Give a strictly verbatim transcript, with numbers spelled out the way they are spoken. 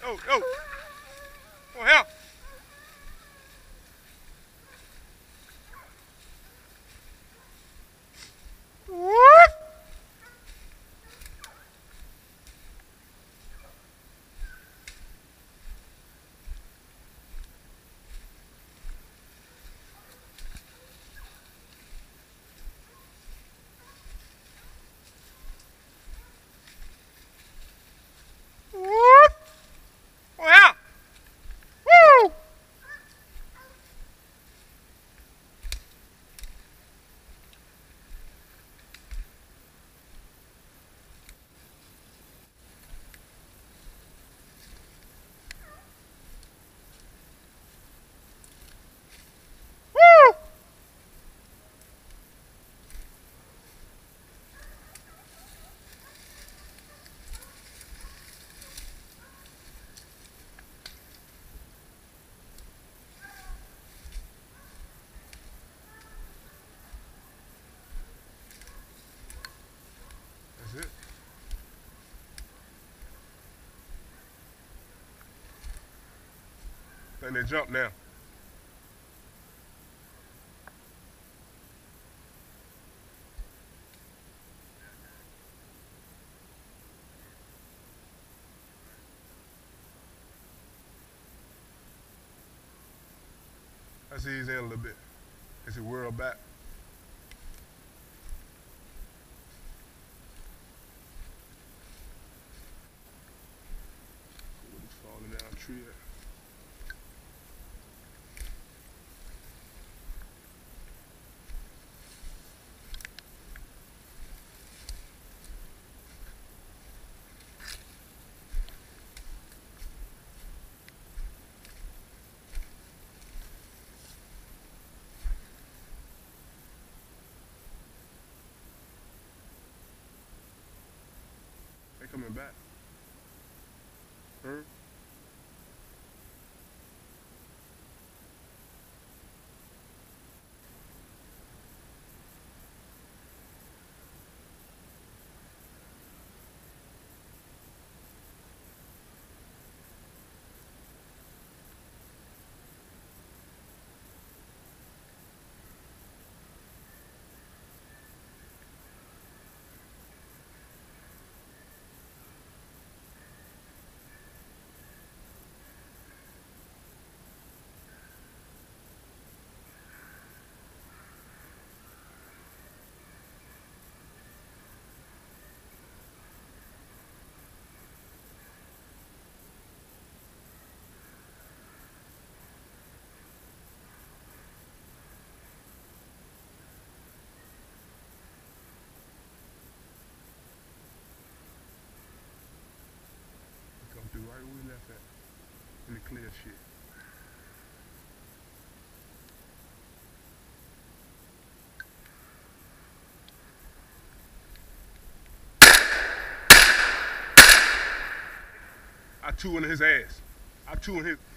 Oh, oh. Oh, help. What? What? Oh, help. Woo! Woo! That's it. I think they jump now. I see he's in a little bit. As he whirl back. He's falling down a tree. They coming back. Huh? Come through right where we left at. In the clear shit. I two in his ass. I two in his.